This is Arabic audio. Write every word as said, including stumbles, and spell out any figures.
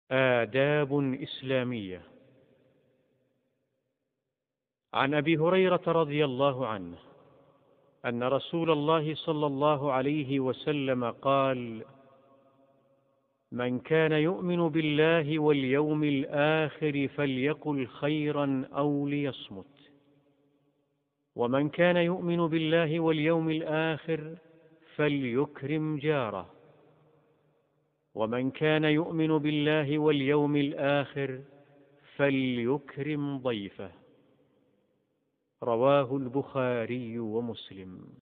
آداب إسلامية. عن أبي هريرة رضي الله عنه أن رسول الله صلى الله عليه وسلم قال: من كان يؤمن بالله واليوم الآخر فليقل خيرا أو ليصمت، ومن كان يؤمن بالله واليوم الآخر فليكرم جاره، ومن كان يؤمن بالله واليوم الآخر فليكرم ضيفه. رواه البخاري ومسلم.